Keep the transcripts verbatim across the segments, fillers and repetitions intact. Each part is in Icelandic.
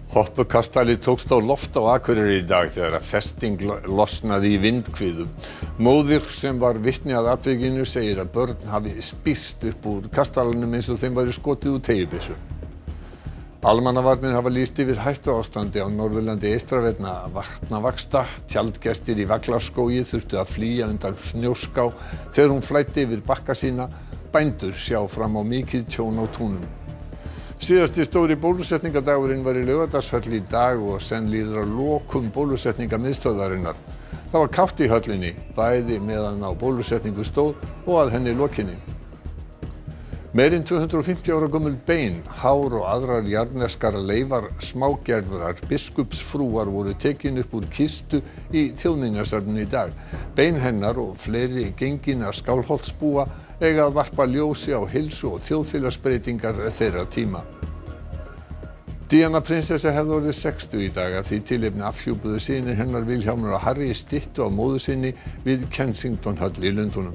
Hoppukastali tókst á loft á Akureyri í dag þegar að festing losnaði í vindhviðum. Móðir sem var vitni að atvikinu segir að börn hafi spýst upp úr kastalanum eins og þeim væri skotið úr teygjubyssu. Almannavarnir hafa lýst yfir hættuástandi á Norðurlandi eystra vegna vatnavaxta. Tjaldgestir í Vaglarskógi þurftu að flýja undan Fnjóská þegar hún flæddi yfir bakka sína. Bændur sjá fram á mikið tjón á túnum. Síðasti stóri bólusetningardagurinn var í Laugardalshöll í dag og senn líður að lokum bólusetningamiðstöðvarinnar. Það var kátt í höllinni, bæði meðan á bólusetningu stóð og að henni lokinni. Meira en tvö hundruð og fimmtíu ára gömul bein, hár og aðrar jarðneskar leifar smágerðar biskupsfrúar voru tekin upp úr kistu í Þjóðminjasafninu í dag. Bein hennar og fleiri genginna Skálholtsbúa eiga að varpa ljósi á heilsu og þjóðfélagsbreytingar þeirra tíma. Díana prinsessa hefði orðið sextíu í dag af því tilefni afhjúpuðu synir hennar Vilhjálmur og Harry styttu af móður sinni við Kensington höll í Lundúnum.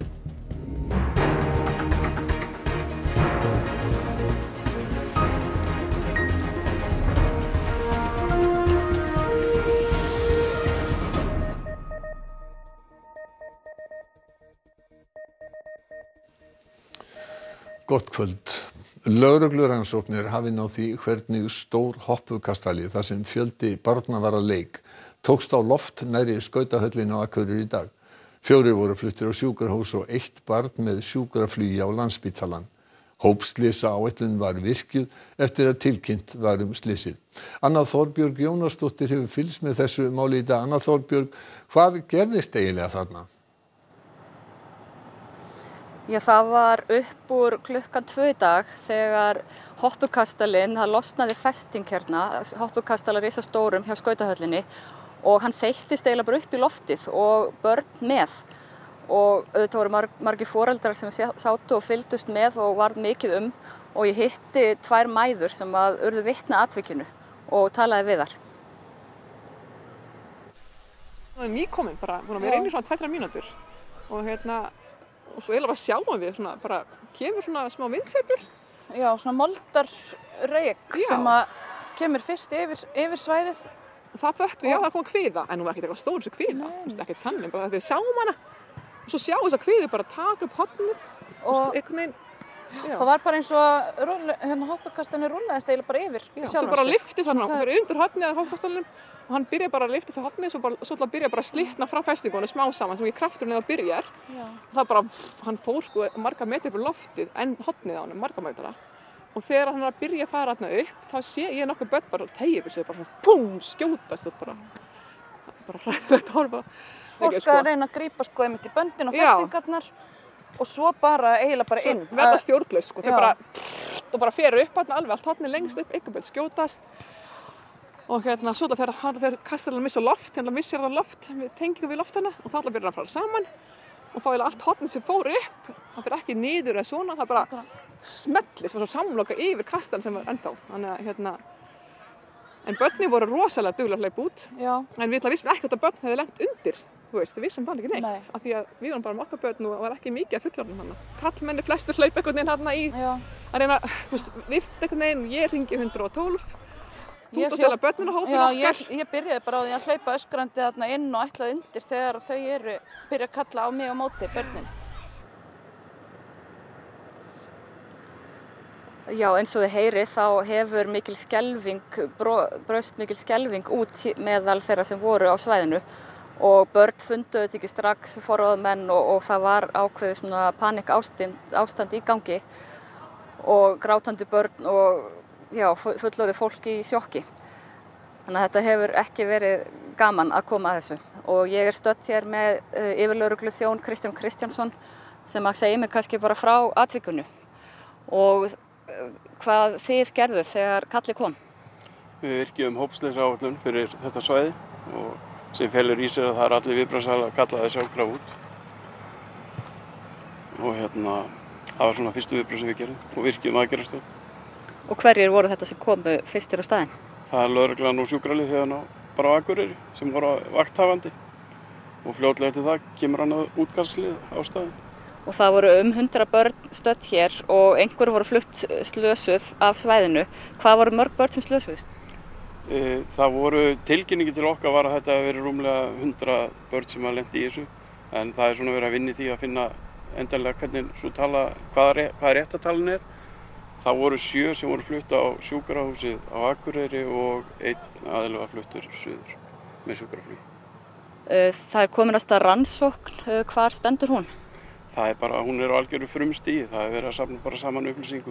Gott kvöld. Lögreglurannsóknir hafi náð því hvernig stór hoppukastali þar sem fjöldi barna var að leik tókst á loft nærri skautahöllinni á Akureyri í dag. Fjórir voru fluttir á sjúkrahús og eitt barn með sjúkraflugi á Landspítalann. Hópslysaáætlun var virkjuð eftir að tilkynnt var um slysið. Anna Þorbjörg Jónasdóttir hefur fylgst með þessu máli í dag. Anna Þorbjörg, hvað gerðist eiginlega þarna? Já, það var upp úr klukkan tvö í dag þegar hoppukastalinn, það losnaði festing hérna, hoppukastala risastórum hjá skautahöllinni og hann þeyttist eiginlega bara upp í loftið og börn með. Og auðvitað voru marg, margir foreldrar sem sátu og fylgdust með og var mikið um og ég hitti tvær mæður sem að urðu vitni að atvikinu og talaði við þar. Það er nýkomin bara, búin að vera inn í svona tvær þrjár mínútur og hérna og svo eiginlega bara sjáum við svona, bara kemur svona smá vindsveipur. Já, svona moldarreyk sem að kemur fyrst yfir, yfir svæðið. Og það föttum við, já það kom kviða, en hún var ekkert eitthvað stór þessi kviða, ekki tannin, bara þegar við sjáum hana og svo sjáum þess að kviði bara taka upp hotnið og einhvern veginn. Það var bara eins og hérna hoppukastalinn rúllaðist eiginlega bara yfir sjálfan sig. Svo bara lyftist hann, hann fyrir undir hotnið að hoppukastalinn og hann byrjaði bara að lyfta þessu hotnið og svo byrjaði bara að slitna frá festingunni smá saman sem ekki krafturinn eða byrjar. Já. Það bara, hann fór sko marga metri upp í loftið en hotnið á hann, marga metra. Og þegar hann er að byrja að fara þarna upp, þá sé ég nokkuð börn bara teygja sig bara svona pum, skjótast þetta bara. Bara hræðilegt að horfa. Fólk að reyna að grípa sko einmitt í böndin og festingarnar og svo bara eiginlega bara inn. Svo verða stjórnlaus sko, þau bara, og bara fer upp þarna alveg allt hotnið lengst upp, einhver börn skjótast. Og hérna svo þegar hann fer kastalinn að missa loft, hérna missir það loft, við tengjum við loftana og það byrjar að fara saman og þá er allt hotnið sem fór upp, það fer ekki niður eða svona, það bara smellist og svo samloka yfir kastalinn sem var ennþá. Þannig að hérna, en börnin voru rosalega duglega að hleypa út, Já. En við vissum ekki að börn hefði lent undir, þú veist, við vissum það ekki neitt, Nei. Af því að við vorum bara með okkar börn og var ekki mikið af fullorðnum hana. Karlmenni flestir hlaupa einhvern veginn hérna í, Já. Að reyna, þú veist, vift einhvern veginn, ég hringi hundrað og tólf. Þú ert að stela börnin og hópin okkar? Já, ég, ég byrjaði bara á því að hlaupa öskrandi þarna inn og ætlaði undir þegar þau eru byrja að kalla á mig á móti, börnin. Já, eins og þið heyrið þá hefur mikil skelfing, braust mikil skelfing út meðal þeirra sem voru á svæðinu og börn fundu þetta ekki strax, forráðamenn og, og það var ákveðið svona panik ástand, ástand í gangi og grátandi börn og Já, fullorðið fólk í sjokki. Þannig að þetta hefur ekki verið gaman að koma að þessu. Og ég er stödd hér með uh, yfirlögregluþjón Kristján Kristjánsson sem að segja mig kannski bara frá atvikinu og uh, hvað þið gerðuð þegar kallið kom. Við virkjum hópslysaáætlun fyrir þetta svæði og sem felur í sér að það er allir viðbragðsaðilar að kalla þessi sjálfkrafa út. Og hérna, það var svona fyrstu viðbragð sem við gerðum og virkjum aðgerðarstöð. Og hverjir voru þetta sem komu fyrstir á staðinn? Það er lögreglan og sjúkralið hérna bara á Akureyri sem voru vakthafandi og fljótlega eftir það kemur hann að útkallslið á staðinn. Og það voru um hundrað börn stödd hér og einhverju voru flutt slösuð af svæðinu. Hvað voru mörg börn sem slösuðust? Það voru tilkynningi til okkar var að þetta hefði verið rúmlega hundrað börn sem að lendi í þessu. En það er svona verið að vinna í því að finna endanlega hvernig svo tala, hvað, hvað réttatalinn er. Það voru sjö sem voru flutt á sjúkrahúsið á Akureyri og einn aðili var fluttur suður með sjúkraflugi. Það er komin að stað rannsókn, hvar stendur hún? Það er bara, hún er á algjöru frumstigi, það er verið að safna bara saman upplýsingum.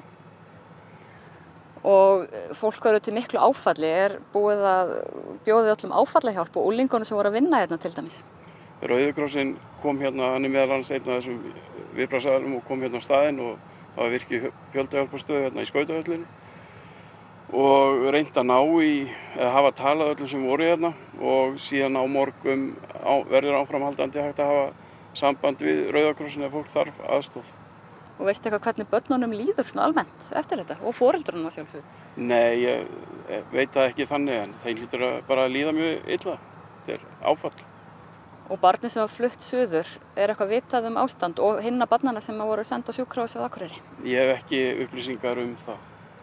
Og fólk verður til miklu áfalli, er búið að bjóða öllum áfallahjálp og úlingunum sem voru að vinna hérna til dæmis? Rauði krossinn kom hérna, hann er meðal annars einn af þessum viðbragðsaðilum og kom hérna á staðinn og það var virkið fjöldahjálparstöð hérna í Skautahöllinni og reynt að ná í, eða hafa talað öllum sem voru hérna og síðan á morgun á, verður áframhaldandi hægt að hafa samband við Rauða krossin ef fólk þarf aðstoð. Og veistu eitthvað hvernig börnunum líður svona almennt eftir þetta og foreldrunum að sjálfsögðu? Nei, ég veit það ekki þannig en þeim hlýtur að bara líða mjög illa. Þetta er áfall. Og barnið sem var flutt suður, er eitthvað vitað um ástand og hinna barnana sem voru send á sjúkrahúsið á Akureyri? Ég hef ekki upplýsingar um það.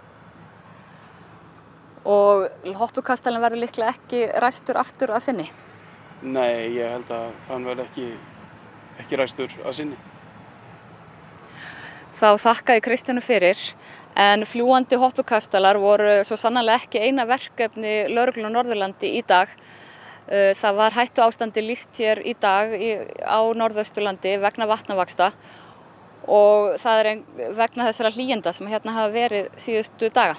Og hoppukastalinn verður líklega ekki ræstur aftur að sinni? Nei, ég held að þann verður ekki, ekki ræstur að sinni. Þá þakka ég Kristjánu fyrir, en fljúgandi hoppukastalar voru svo sannarlega ekki eina verkefni lögreglu á Norðurlandi í dag. Það var hættuástandi lýst hér í dag á Norðausturlandi vegna vatnavaxta og það er vegna þessara hlýjenda sem hérna hafa verið síðustu daga.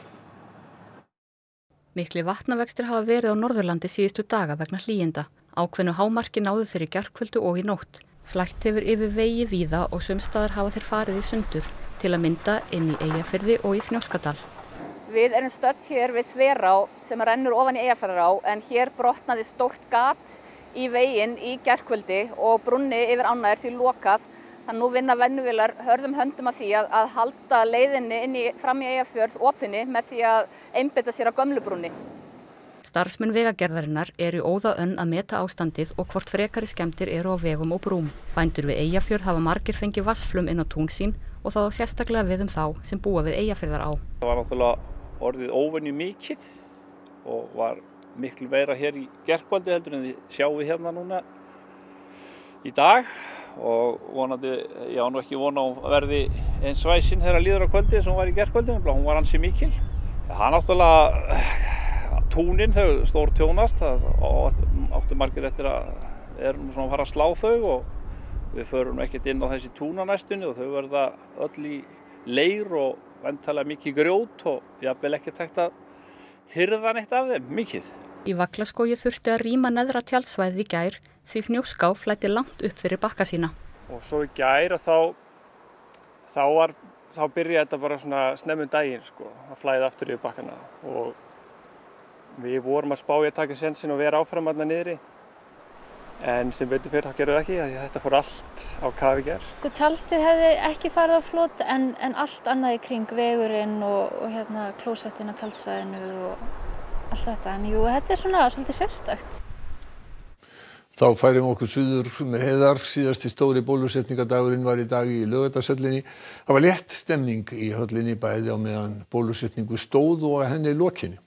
Miklir vatnavextir hafa verið á Norðurlandi síðustu daga vegna hlýjenda. Ákveðnu hámarki náðu þeir í gærkvöldu og í nótt. Flætt hefur yfir vegi víða og sumstaðar hafa þeir farið í sundur, til að mynda inn í Eyjafirði og í Fnjóskadal. Við erum stödd hér við Þverá sem rennur ofan í Eyjafjarðará en hér brotnaði stórt gat í veginn í gærkvöldi og brúnni yfir ána er því lokað. Þannig nú vinna venjuvélar hörðum höndum að því að, að halda leiðinni inn í, fram í Eyjafjörð opinni með því að einbeita sér á gömlu brúnni. Starfsmenn vegagerðarinnar eru óðaönn að meta ástandið og hvort frekari skemmtir eru á vegum og brúm. Bændur við Eyjafjörð hafa margir fengið vatnsflum inn á tún sín og þá sérstaklega við um þá sem búa við Eyjafjarðará. Það var náttúrulega orðið óvenju mikið og var miklu meira hér í gærkvöldi heldur en við sjáum við hérna núna í dag og vonandi, ég á nú ekki vona á að verði eins svæsin þegar líður á kvöldi sem hún var í gærkvöldi, hún var ansi mikil. Það náttúrulega túnin þau stór tjónast, það áttu margir eftir að erum svona að fara að slá þau og við förum ekkert inn á þessi túna næstunni og þau verða öll í leir og væntanlega mikið grjót og jafnvel ekkert hægt að hirða neitt af þeim, mikið. Í Vaglaskógi þurfti að rýma neðra tjaldsvæðið í gær því Fnjóská flæddi langt upp fyrir bakka sína. Og svo í gær og þá, þá, var, þá byrjaði þetta bara svona snemmum daginn sko, að flæða aftur yfir bakkana og við vorum að spá í að taka sénsinn og vera áfram þarna niðri en sem betur fyrir þá gerðu það ekki því þetta fór allt á kaf í gær. Sko tjaldið hefði ekki farið á flot en, en allt annað í kring vegurinn og, og hérna klósettinn á tjaldsvæðinu og allt þetta en jú þetta er svona svolítið sérstakt. Þá færum okkur suður með Heiðar. Síðasti stóri bólusetningadagurinn var í dag í Laugardalshöllinni. Það var létt stemning í höllinni bæði á meðan bólusetningu stóð og að henni lokinni.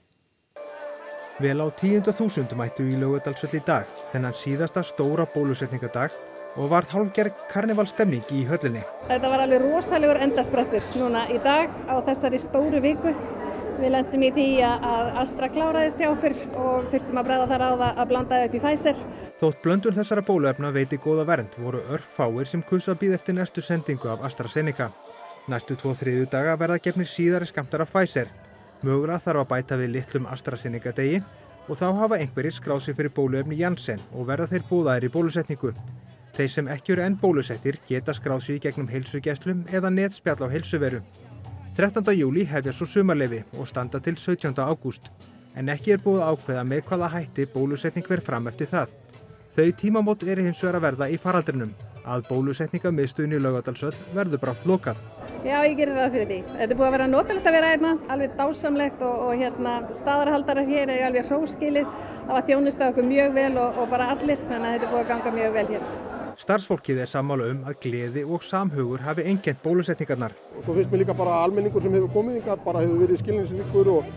Vel á tíunda þúsund mættu í Laugardalshöll í dag, þennan síðasta stóra bólusetningadag og varð hálfgerð karnevalstemning í höllinni. Þetta var alveg rosalegur endasprettur núna í dag á þessari stóru viku. Við lentum í því að Astra kláraðist hjá okkur og þurftum að bregða þar á það að blanda upp í Pfizer. Þótt blöndun þessara bóluefna veiti góða vernd voru örfáir sem kusu að bíða eftir næstu sendingu af AstraZeneca. Næstu tvo þriðju daga verða gefnir síðari skammtar af Pfizer. Mögulega þarf að bæta við litlum AstraZeneca degi og þá hafa einhverjir skráð sig fyrir bóluefni Janssen og verða þeir boðaðir í bólusetningu. Þeir sem ekki eru enn bólusettir geta skráð sig í gegnum heilsugæslum eða netspjall á heilsuveru. þrettánda júlí hefja svo sumarleyfi og standa til sautjánda ágúst, en ekki er búið að ákveða með hvaða hætti bólusetning fer fram eftir það. Þau tímamót eru hins vegar að verða í faraldrinum, að bólusetningamiðstöðinni í Laugardalshöll verður brátt lokað. Já, ég gerir ráð fyrir því. Þetta er búið að vera notalegt að vera hérna, alveg dásamlegt og, og hérna, staðarhaldarar hér er alveg hróskilið. Það var þjónustað okkur mjög vel og, og bara allir, þannig að þetta er búið að ganga mjög vel hér. Starfsfólkið er sammála um að gleði og samhugur hafi einkennt bólusetningarnar. Og svo finnst mér líka bara almenningur sem hefur komið hingað bara hefur verið skilningsríkur og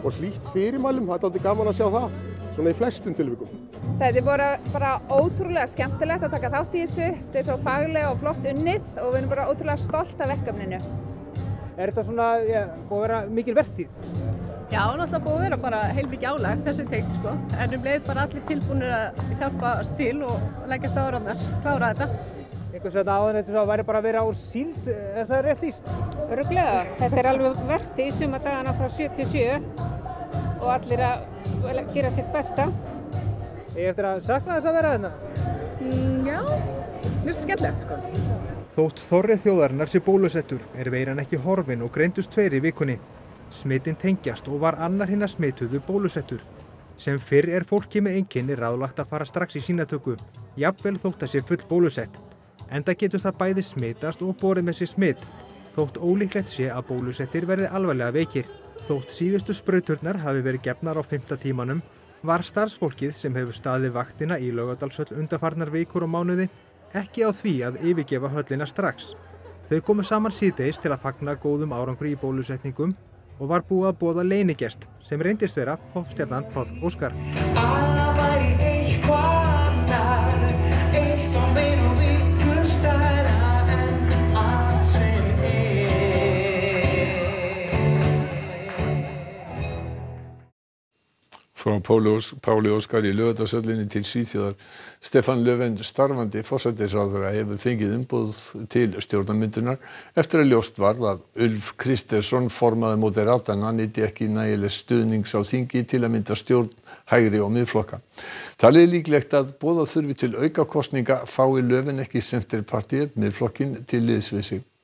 og hlýtt fyrirmælum, það er aldrei gaman að sjá það, svona í flestum tilvikum. Þetta er bara, bara ótrúlega skemmtilegt að taka þátt í þessu, þetta er svo faglega og flott unnið og við erum bara ótrúlega stolt af verkefninu. Er þetta svona, ja, búið að vera mikil verktíð? Já, náttúrulega búið að vera bara heilmikið álag þessu tengt sko, en um leið bara allir tilbúnir að hjálpa til og leggjast á áraðnar, klára þetta. Einhvers veginn áður þetta svo væri bara að vera úr síld, er það rétt íst? Örugglega, þetta er alveg verti í suma dagana frá sjö til sjö og allir að gera sitt besta. Ég eftir að sakna þess að vera þarna? Mm, já, mér finnst það skemmtilegt sko. Þótt þorri þjóðarinnar sé bólusettur er veiran ekki horfin og greindust tveir í vikunni. Smitin tengjast og var annar hinna smituðu bólusettur. Sem fyrr er fólki með einkenni ráðlagt að fara strax í sýnatöku, jafnvel þótt að sé full bólusett. Enda getur það bæði smitast og borið með sér smitt, þótt ólíklegt sé að bólusettir verði alvarlega veikir. Þótt síðustu sprauturnar hafi verið gefnar á fimmta tímanum, var starfsfólkið sem hefur staðið vaktina í Laugardalshöll undanfarnar vikur og mánuði ekki á því að yfirgefa höllina strax. Þau komu saman síðdegis til að fagna góðum árangri í bólusetningum og var búið að boða leynigest sem reyndist vera poppstjarnan Páll Óskar. Frá Páli Óskar í Laugardalshöllinni til Svíþjóðar. Stefán Löfven, starfandi forsætisráðherra, hefur fengið umboð til stjórnarmyndunar eftir að ljóst var að Ulf Kristersson, formaður Moderatana, nyti ekki nægilegs stuðnings á þingi til að mynda stjórn hægri og miðflokka. Talið er líklegt að boða þurfi til aukakosninga fái Löfven ekki Centerpartiet miðflokkinn til liðs við sig.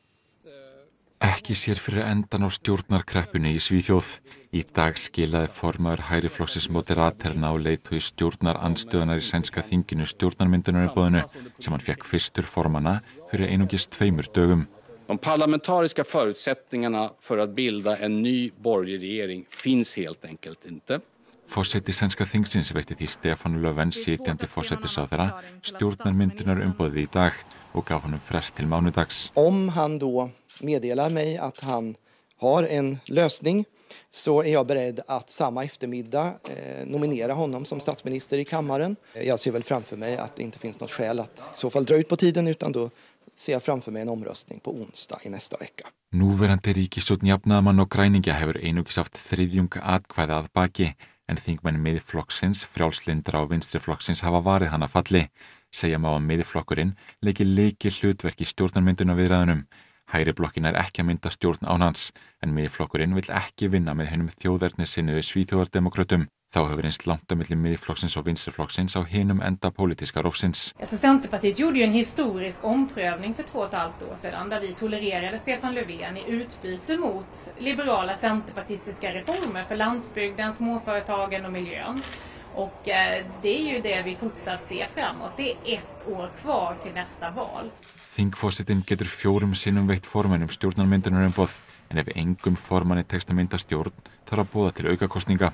Ekki sér fyrir endan á stjórnarkreppunni í Svíþjóð. Í dag skilaði formaður hægriflokksins Moderaterna og leiðtogi stjórnarandstöðunar í sænska þinginu stjórnarmyndunarumboðinu sem hann fékk fyrstur formanna fyrir einungis tveimur dögum. De parlamentariska förutsättningarna för att bilda en ny borgerlig regering finns helt enkelt inte. Forseti sænska þingsins veitti því Stefán Löfven, sitjandi forsætisráðherra, stjórnarmyndunarumboðið í dag og gaf honum frest til mánudags. Om han då meddelar mig att han har en lösning så är jag beredd att samma eftermiddag eh, nominera honom som statsminister i kammaren. Jag ser väl framför mig att det inte finns något skäl att i så fall dra ut på tiden utan då ser jag framför mig en omröstning på onsdag i nästa vecka. Núverandi ríkisstjórn jafnaðarmanna og græningja hefur einungis haft þriðjung atkvæða að baki en þingmenn Miðflokksins, Frjálslyndra og Vinstriflokksins hafa varið hana falli. Segja má að Miðflokkurinn leiki leiki hlutverk í stjórnarmyndunarviðræðunum. Hægri blokkin er ekki að mynda stjórn án hans, en Miðflokkurinn vill ekki vinna með hinum þjóðernissinnuðu Svíþjóðardemókrötum. Þá hefur einst langt á milli Miðflokksins og Vinstriflokksins á hinum enda politiska rófsins. Alltså Centerpartiet gjorde ju en historisk omprövning för två och ett halvt år sedan där vi tolererade Stefan Löfven i utbyte mot liberala centerpartistiska reformer för landsbygden, småföretagen och miljön. Och eh, det är ju det vi fortsatt ser framåt. Det är ett år kvar till nästa val. Þingforsetinn getur fjórum sinnum veitt formennum stjórnarmyndunarumboð, en ef engum formanni tekst að mynda stjórn þarf að boða til aukakosninga.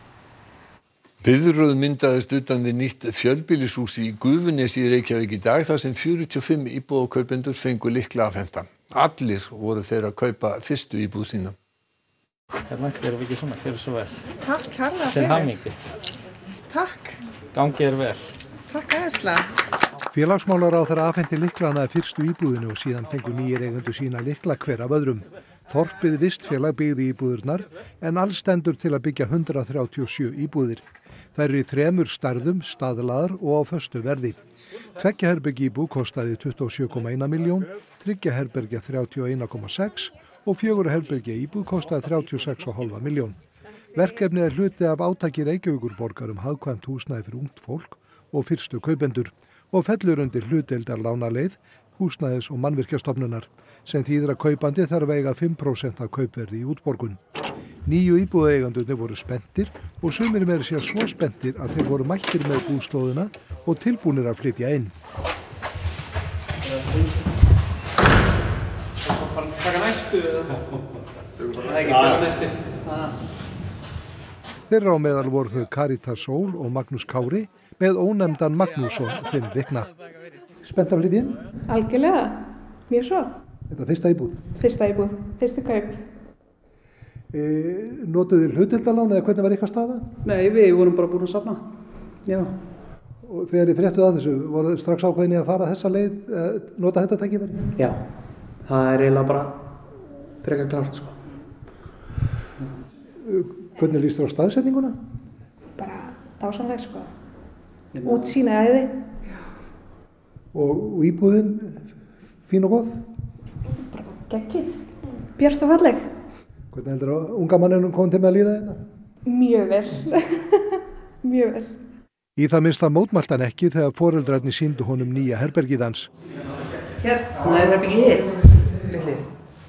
Viðröð myndaðist utan við nýtt fjölbýlishús í Gufunesi í Reykjavík í dag þar sem fjörutíu og fimm íbúðarkaupendur fengu lykla afhenta. Allir voru þeir að kaupa fyrstu íbúð sína. Hérna erum við ekki svona, hér er svo vel. Takk kærlega fyrir. Til hamingju. Takk. Gangi er vel. Takk æðislega. Félagsmálaráðherra afhenti lyklana að fyrstu íbúðinu og síðan fengu nýir eigendur sína lykla hver af öðrum. Þorpið Vistfélag byggði íbúðirnar en alls stendur til að byggja hundrað þrjátíu og sjö íbúðir. Þær eru í þremur stærðum, staðlaðar og á föstu verði. Tveggja herbergja íbúð kostaði tuttugu og sjö komma eina milljón, þriggja herbergja þrjátíu og eina komma sex og fjögurra herbergja íbúð kostaði þrjátíu og sex komma fimm milljón. Verkefnið er hluti af átaki Reykjavíkurborgar um hagkvæmt húsnæði fyrir ungt fólk og fyrstu kaupendur og fellur undir hlutdeildar lánaleið húsnæðis- og mannvirkjastofnunar sem þýðir að kaupandi þarf að eiga fimm prósent af kaupverði í útborgun. Nýju íbúðaeigendurnir voru spenntir og sumir meira sér svo spenntir að þeir voru mættir með búslóðina og tilbúnir að flytja inn. Taka næstu eða? Þeirra á meðal voru þau Karita Sól og Magnús Kári með ónefndan Magnússon fimm vikna. Spennt að flytja inn? Algjörlega, mjög svo. Þetta er fyrsta íbúð? Fyrsta íbúð, fyrsta kaup. E, notuðu þið hlutdeildarlán eða hvernig var ykkar staða? Nei, við vorum bara búin að safna. Já. Og þegar þið fréttuð að þessu, voru þið strax ákveðin í að fara þessa leið, eh, nota þetta tækifæri? Já, það er eiginlega bara frekar klárt, sko. Hvernig líst þér á staðsetninguna? Bara dásamleg, sko. Útsýni æði. Og, og íbúðin, fín og góð? Bara geggjuð. Björt og falleg. Hvernig heldur að unga manninum kom til með að líða þetta? Mjög vel. Mjög vel. Í það minnsta mótmælti hann ekki þegar foreldrarnir sýndu honum nýja herbergið hans. Hérna er herbergið þitt.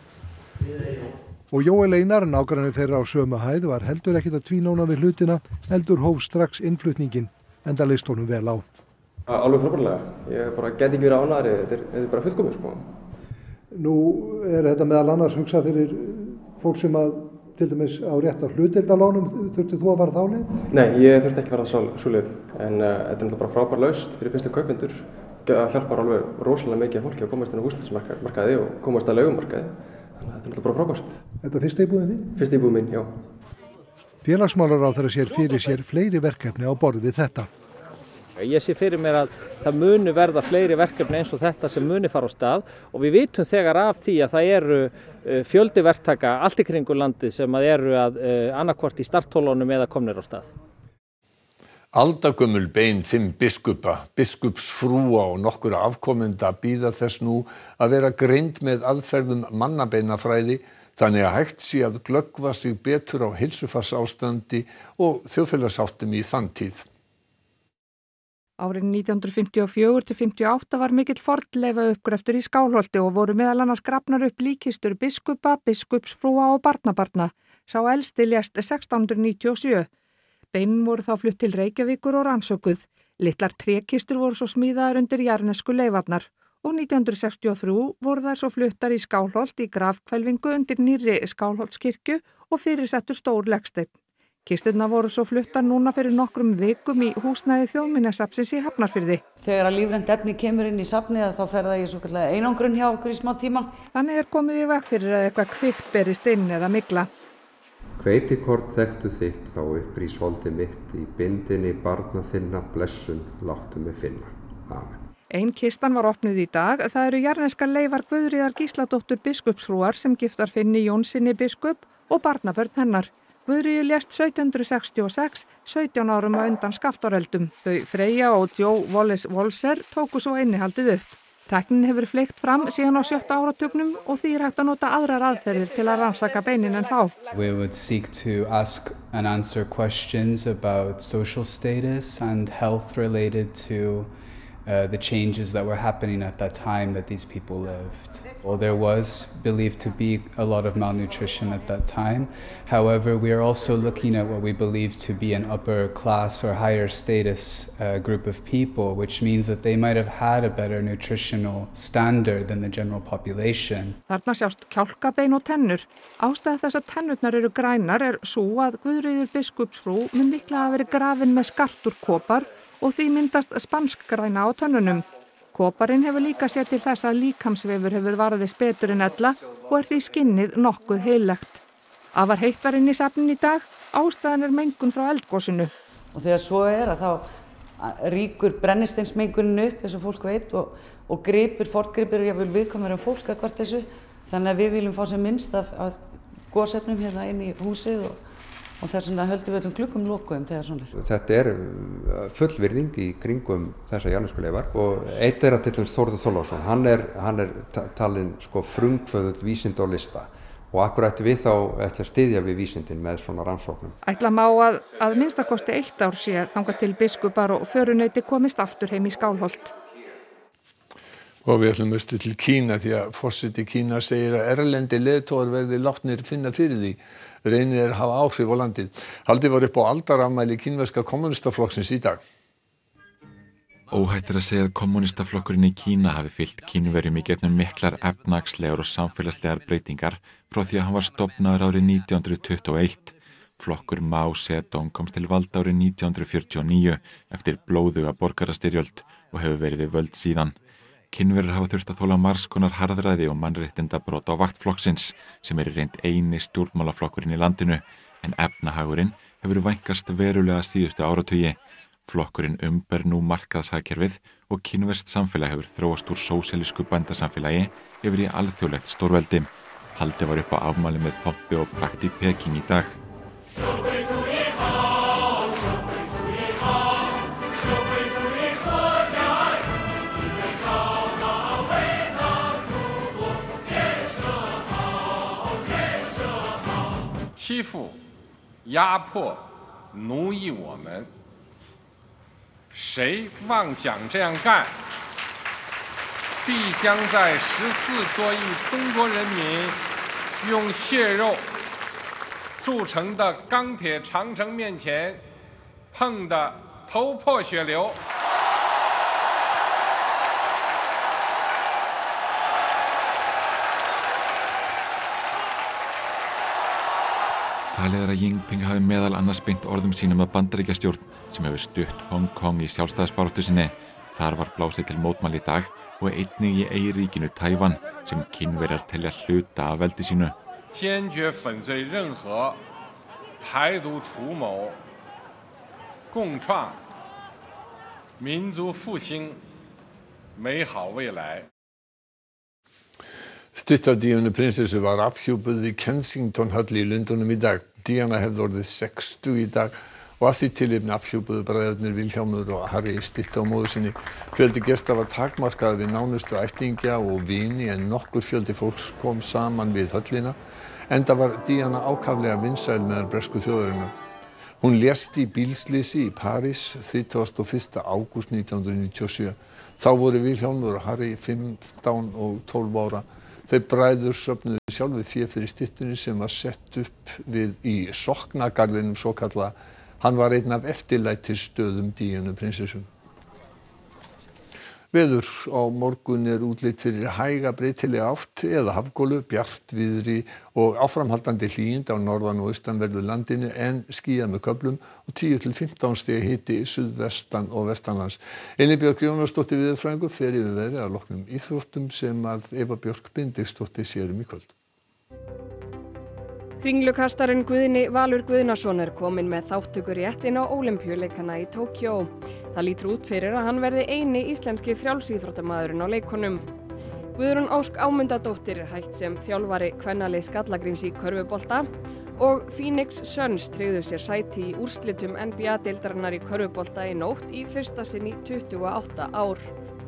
Og Jóel Einar, nágranni þeirra á sömu hæð, var heldur ekkert að tvínóna við hlutina, heldur hóf strax innflutningin, enda leist honum vel á. Alveg frábærlega. Ég bara get ekki verið ánægðari, þetta er, þetta er bara fullkomið, sko. Nú er þetta meðal annars hugsað fyrir fólk sem að til dæmis á rétt á hlutdeildarlánum, þurfti þú að fara þá leið? Nei, ég þurfti ekki að fara svo leið, en uh, þetta er náttúrulega bara frábær lausn fyrir fyrstu kaupendur. Það hjálpar alveg rosalega mikið fólki að komast inn á húsnæðismarkaði og komast að leigumarkaði. Þannig að þetta er náttúrulega bara frábært. Þetta er fyrsta íbúðin þín? Fyrsta íbúðin mín, já. Félagsmálaráðherra sér fyrir sér fleiri verkefni á borð við þetta. Ég sé fyrir mér að það muni verða fleiri verkefni eins og þetta sem muni fara á stað og við vitum þegar af því að það eru fjöldi verktaka allt í kringu landið sem að eru að annarkvort í starthólunum eða komnir á stað. Aldagömmul bein fimm biskupa, biskupsfrúa og nokkura afkomenda bíða þess nú að vera greind með aðferðum mannabeinafræði þannig að hægt sé að glöggva sig betur á heilsufarsástandi og þjóðfélagsháttum í þann tíð. Árið nítján hundruð fimmtíu og fjögur til fimmtíu og átta var mikill fornleifauppgröftur í Skálholti og voru meðal annars grafnar upp líkkistur biskupa, biskupsfrúa og barnabarna. Sá elsti lést sextán hundruð níutíu og sjö. Beinin voru þá flutt til Reykjavíkur og rannsökuð. Litlar trékistur voru svo smíðaðar undir jarðnesku leifarnar og nítján hundruð sextíu og þrjú voru þær svo fluttar í Skálholt í grafhvelfingu undir nýrri Skálholtskirkju og fyrirsettur stór legsteinn. Kisturnar voru svo fluttar núna fyrir nokkrum vikum í húsnæði Þjóðminjasafnsins í Hafnarfirði. Þegar að lífrænt efni kemur inn í safnið þá fer það í svokallaða einangrun hjá okkur í smá tíma. Þannig er komið í veg fyrir að eitthvað kvikt berist inn eða mygla. Hveitikorn þekktu þitt þá upprís holdi mitt í bindinni barna þinna blessun láttu mig finna. Amen. Ein kistan var opnuð í dag. Það eru jarðneskar leifar Guðríðar Gísladóttur biskupsfrúar sem giftar Finni Jónsinni biskup og barnabörn hennar. Guðríður lést sautján hundruð sextíu og sex, sautján árum á undan Skaftáröldum. Þau Freyja og Joe Wallace Walser tóku svo innihaldið upp. Tæknin hefur fleygt fram síðan á sjötta áratugnum og því er hægt að nota aðrar aðferðir til að rannsaka beinin en þá. We would seek to ask and answer questions about social status and health related to uh, the changes that were happening at that time that these people lived. Well, there was believed to be a lot of malnutrition at that time. However, we are also looking at what we believe to be an upper class or higher status uh, group of people, which means that they might have had a better nutritional standard than the general population. Þarna sjást kjálkabein og tennur. Ástæða þess að tennurnar eru grænar er sú að Guðríður biskupsfrú mun líklega hafa verið grafin með skartur kopar og því myndast spanskgræna á tönnunum. Koparinn hefur líka séð til þess að líkamsvefur hefur varðist betur en ella og er því skinnið nokkuð heillegt. Afar heitt var inn í safninu í dag, ástæðan er mengun frá eldgosinu. Og þegar svo er að þá ríkur brennisteinsmengunin upp, eins og fólk veit, og, og gripir, forngripir er jafnvel viðkvæmur en fólk að hvort þessu. Þannig að við viljum fá sem minnst af, af gosefnum hérna inn í húsið og og þess vegna höldum við öllum gluggum lokuðum þegar svona er. Þetta er full virðing í kringum þessa jarðnesku leifar og eitt er að til dæmis Þórður Þorláksson, hann er, hann er talinn sko frumkvöðull vísinda og lista og akkur ætti við þá eftir að styðja við vísindin með svona rannsóknum. Ætla má að að minnstakosti eitt ár sé þangað til biskupar og föruneyti komist aftur heim í Skálholt. Og við ætlum austur til Kína því að forseti Kína segir að erlendi leiðtogar verði látnir finna fyrir því. Reynir er að hafa áhrif á landið. Haldið var upp á aldarafmæli kínverska kommúnistaflokksins í dag. Óhætt er að segja að kommúnistaflokkurinn í Kína hafi fylgt Kínverjum í gegnum miklar efnahagslegar og samfélagslegar breytingar frá því að hann var stofnaður árið nítján hundruð tuttugu og eitt. Flokkur Mao Zedong komst til valda árið nítján hundruð fjörutíu og níu eftir blóðuga borgarastyrjöld og hefur verið við völd síðan. Kínverjar hafa þurft að þola margs konar harðræði og mannréttindabrot á vakt flokksins sem er í reynd eini stjórnmálaflokkurinn í landinu, en efnahagurinn hefur vænkast verulega síðustu áratugi. Flokkurinn umber nú markaðshagkerfið og kínverskt samfélag hefur þróast úr sósíalísku bændasamfélagi yfir í alþjóðlegt stórveldi. Haldið var upp á afmæli með pompi og prakt í Peking í dag. 欺负、压迫、奴役我们，谁妄想这样干，必将在十四多亿中国人民用血肉铸成的钢铁长城面前碰得头破血流。 Talið er að Jinping hafi meðal annars beint orðum sínum að Bandaríkjastjórn sem hefur stutt Hong Kong í sjálfstæðisbaráttu sinni. Þar var blásið til mótmæla í dag og einnig í eyríkinu Tævan sem Kínverjar telja hluta af veldi sínu. 坚决粉碎任何台独图谋，共创民族复兴美好未来。 Stytta Díönu prinsessu var afhjúpuð við Kensington höll í Lundúnum í dag. Díana hefði orðið sextug í dag og af því tilefni afhjúpuðu bræðurnir Vilhjálmur og Harry styttu á móður sinni. Fjöldi gesta var takmarkaður við nánustu ættingja og vini en nokkur fjöldi fólks kom saman við höllina, enda var Díana ákaflega vinsæl meðal bresku þjóðarinnar. Hún lést í bílslysi í París þrítugasta og fyrsta ágúst nítján hundruð níutíu og sjö. Þá voru Vilhjálmur og Harry fimmtán og tólf ára. Þeir bræður söfnuðu sjálfur fé fyrir styttunni sem var sett upp við í Soknagarðinum svokallaða. Hann var einn af eftirlætisstöðum Díönu prinsessu. Veður á morgun er útlit fyrir hæga breytilega átt eða hafgólu, bjartviðri og áframhaldandi hlýindi á norðan og austanverðu landinu en skýjað með köflum og tíu til fimmtán stiga hiti suðvestan og vestanlands. Elín Björk Jónasdóttir veðurfræðingur fer yfir veðrið að loknum íþróttum sem að Eva Björk Benediktsdóttir sér um í kvöld. Kringlukastarinn Guðni Valur Guðnason er kominn með þátttökurétt inn á Ólympíuleikana í Tókjó. Það lítur út fyrir að hann verði eini íslenski frjálsíþróttamaðurinn á leikunum. Guðrún Ósk Ámundadóttir er hætt sem þjálfari kvennaliðs Skallagríms í körfubolta og Phoenix Suns tryggðu sér sæti í úrslitum N B A-deildarinnar í körfubolta í nótt í fyrsta sinn í tuttugu og átta ár.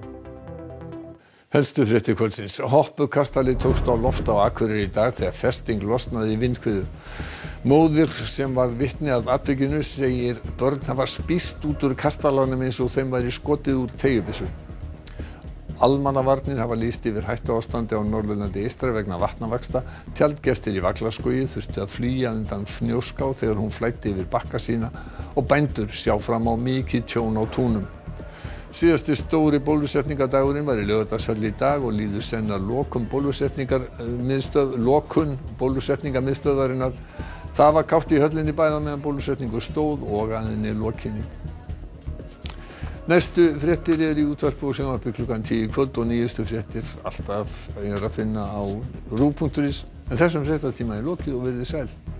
Helstu fréttir kvöldsins. Hoppukastali tókst á loft á Akureyri í dag þegar festing losnaði í vindhviðu. Móðir sem var vitni að atvikinu segir börn hafa spýst út úr kastalanum eins og þeim væri skotið úr teygjubyssu. Almannavarnir hafa lýst yfir hættuástandi á Norðurlandi eystra vegna vatnavaxta. Tjaldgestir í Vaglaskógi þurftu að flýja undan Fnjóská þegar hún flæddi yfir bakka sína og bændur sjá fram á mikið tjón á túnum. Síðasti stóri bólusetningadagurinn var í Laugardalshöll í dag og líður senn að lokun bólusetningarmiðstöð, lokun bólusetningarmiðstöðvarinnar. Það var kátt í höllinni bæði meðan bólusetningu stóð og að henni lokinni. Næstu fréttir eru í útvarpi og sjónvarpi klukkan tíu í kvöld og nýjustu fréttir alltaf er að finna á ruv punktur is. En þessum fréttatíma er lokið og verið sæl.